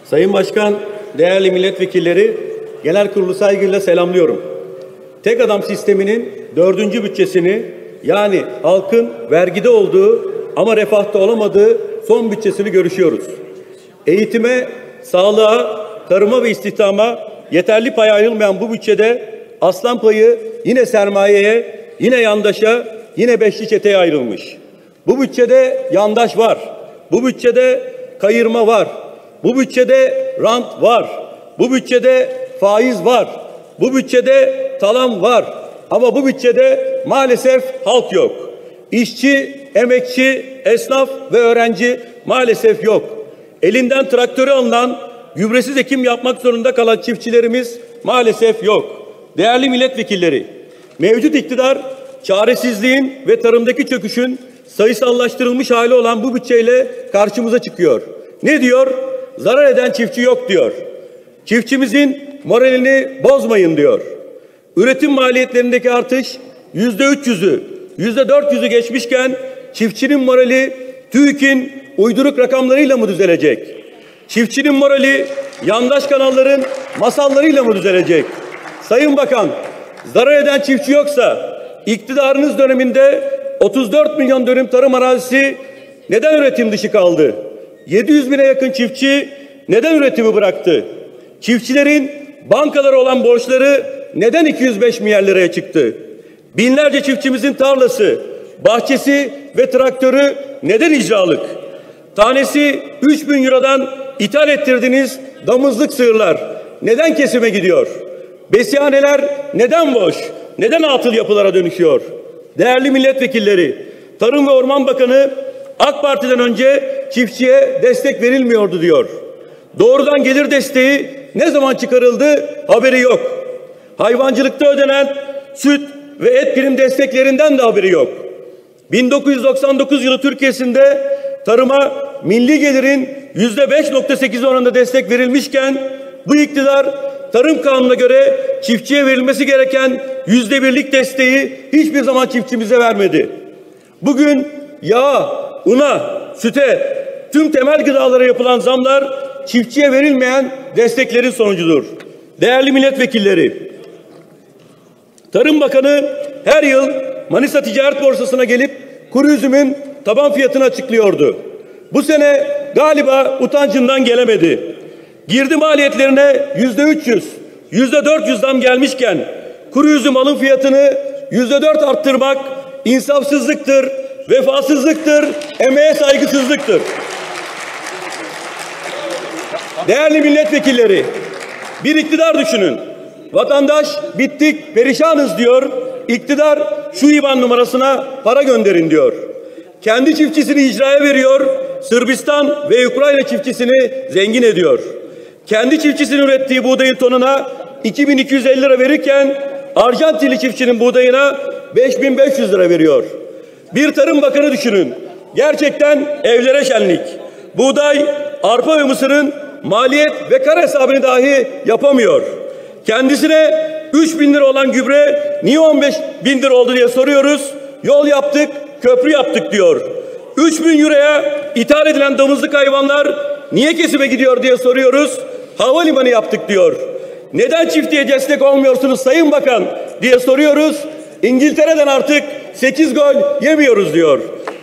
Sayın Başkan, değerli milletvekilleri, genel kurulu saygıyla selamlıyorum. Tek adam sisteminin 4. bütçesini, yani halkın vergide olduğu ama refahta olamadığı son bütçesini görüşüyoruz. Eğitime, sağlığa, tarıma ve istihdama yeterli pay ayrılmayan bu bütçede aslan payı yine sermayeye, yine yandaşa, yine beşli çeteye ayrılmış. Bu bütçede yandaş var. Bu bütçede kayırma var. Bu bütçede rant var. Bu bütçede faiz var. Bu bütçede talan var. Ama bu bütçede maalesef halk yok. İşçi, emekçi, esnaf ve öğrenci maalesef yok. Elinden traktörü alınan, gübresiz ekim yapmak zorunda kalan çiftçilerimiz maalesef yok. Değerli milletvekilleri, mevcut iktidar çaresizliğin ve tarımdaki çöküşün sayısallaştırılmış hali olan bu bütçeyle karşımıza çıkıyor. Ne diyor? Zarar eden çiftçi yok diyor. Çiftçimizin moralini bozmayın diyor. Üretim maliyetlerindeki artış %300'ü, %400'ü geçmişken çiftçinin morali TÜİK'in uyduruk rakamlarıyla mı düzelecek? Çiftçinin morali yandaş kanalların masallarıyla mı düzelecek? Sayın Bakan, zarar eden çiftçi yoksa iktidarınız döneminde 34 milyon dönüm tarım arazisi neden üretim dışı kaldı? 700 bine yakın çiftçi neden üretimi bıraktı? Çiftçilerin bankalara olan borçları neden 205 milyar liraya çıktı? Binlerce çiftçimizin tarlası, bahçesi ve traktörü neden icralık? Tanesi 3.000 Euro'dan ithal ettirdiğiniz damızlık sığırlar neden kesime gidiyor? Besihaneler neden boş? Neden atıl yapılara dönüşüyor? Değerli milletvekilleri, Tarım ve Orman Bakanı AK Parti'den önce çiftçiye destek verilmiyordu diyor. Doğrudan gelir desteği ne zaman çıkarıldı haberi yok. Hayvancılıkta ödenen süt ve et prim desteklerinden de haberi yok. 1999 yılı Türkiye'sinde tarıma milli gelirin %5.8 oranında destek verilmişken bu iktidar Tarım Kanunu'na göre çiftçiye verilmesi gereken %1'lik desteği hiçbir zaman çiftçimize vermedi. Bugün yağa, una, süte, tüm temel gıdalara yapılan zamlar çiftçiye verilmeyen desteklerin sonucudur. Değerli milletvekilleri, Tarım Bakanı her yıl Manisa Ticaret Borsası'na gelip kuru üzümün taban fiyatını açıklıyordu. Bu sene galiba utancından gelemedi. Girdi maliyetlerine %300, %400 zam gelmişken kuru üzüm alım fiyatını %4 arttırmak insafsızlıktır, vefasızlıktır, emeğe saygısızlıktır. Değerli milletvekilleri, bir iktidar düşünün. Vatandaş bittik, perişanız diyor. İktidar şu IBAN numarasına para gönderin diyor. Kendi çiftçisini icraya veriyor. Sırbistan ve Ukrayna çiftçisini zengin ediyor. Kendi çiftçisinin ürettiği buğdayın tonuna 2250 lira verirken Arjantinli çiftçinin buğdayına 5500 lira veriyor. Bir Tarım Bakanı düşünün. Gerçekten evlere şenlik. Buğday, arpa ve mısırın maliyet ve kar hesabını dahi yapamıyor. Kendisine 3.000 lira olan gübre niye 15.000 lira oldu diye soruyoruz. Yol yaptık, köprü yaptık diyor. 3.000 euroya ithal edilen damızlık hayvanlar niye kesime gidiyor diye soruyoruz. Havalimanı yaptık diyor. Neden çiftliğe destek olmuyorsunuz Sayın Bakan diye soruyoruz. İngiltere'den artık 8 gol yemiyoruz diyor.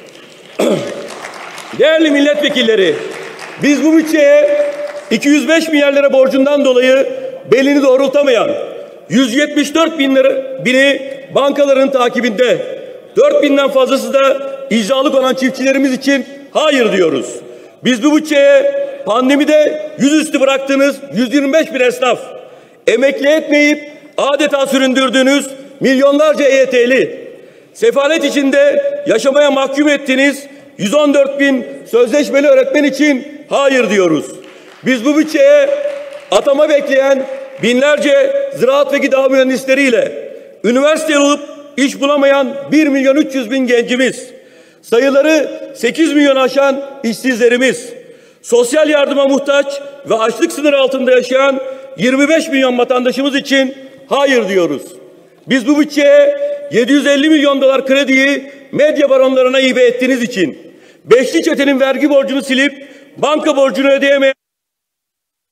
Değerli milletvekilleri, biz bu bütçeye 205 milyar lira borcundan dolayı belini doğrultamayan 174 bini bankaların takibinde, 4.000'den fazlası da icralık olan çiftçilerimiz için hayır diyoruz. Biz bu bütçeye pandemide yüzüstü bıraktığınız 125 bin esnaf, emekli etmeyip adeta süründürdüğünüz milyonlarca EYT'li, sefalet içinde yaşamaya mahkum ettiğiniz 114 bin sözleşmeli öğretmen için hayır diyoruz. Biz bu bütçeye atama bekleyen binlerce ziraat ve gıda mühendisleriyle üniversite olup iş bulamayan 1.300.000 gencimiz, sayıları 8 milyon aşan işsizlerimiz, sosyal yardıma muhtaç ve açlık sınırı altında yaşayan 25 milyon vatandaşımız için hayır diyoruz. Biz bu bütçeye 750 milyon dolar krediyi medya baronlarına hibe ettiğiniz için, beşli çetenin vergi borcunu silip banka borcunu ödeyemeyen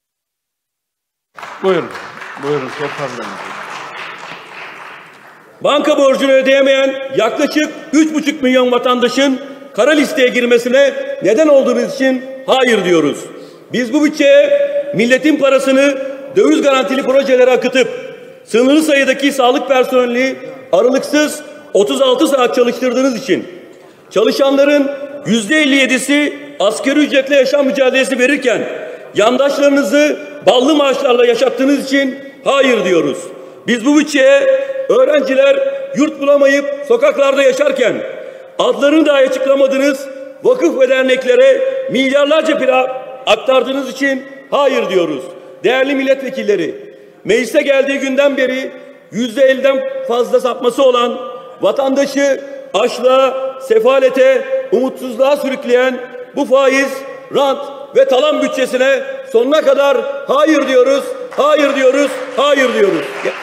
Buyurun. Buyurun. Çok fazla. Banka borcunu ödeyemeyen yaklaşık 3,5 milyon vatandaşın kara listeye girmesine neden olduğunuz için hayır diyoruz. Biz bu bütçeye milletin parasını döviz garantili projelere akıtıp sınırlı sayıdaki sağlık personeli aralıksız 36 saat çalıştırdığınız için, çalışanların %57'si asgari ücretle yaşam mücadelesi verirken yandaşlarınızı ballı maaşlarla yaşattığınız için hayır diyoruz. Biz bu bütçeye öğrenciler yurt bulamayıp sokaklarda yaşarken adlarını dahi açıklamadığınız vakıf ve derneklere milyarlarca para aktardığınız için hayır diyoruz. Değerli milletvekilleri, meclise geldiği günden beri %50'den fazla sapması olan, vatandaşı açlığa, sefalete, umutsuzluğa sürükleyen bu faiz, rant ve talan bütçesine sonuna kadar hayır diyoruz, hayır diyoruz, hayır diyoruz.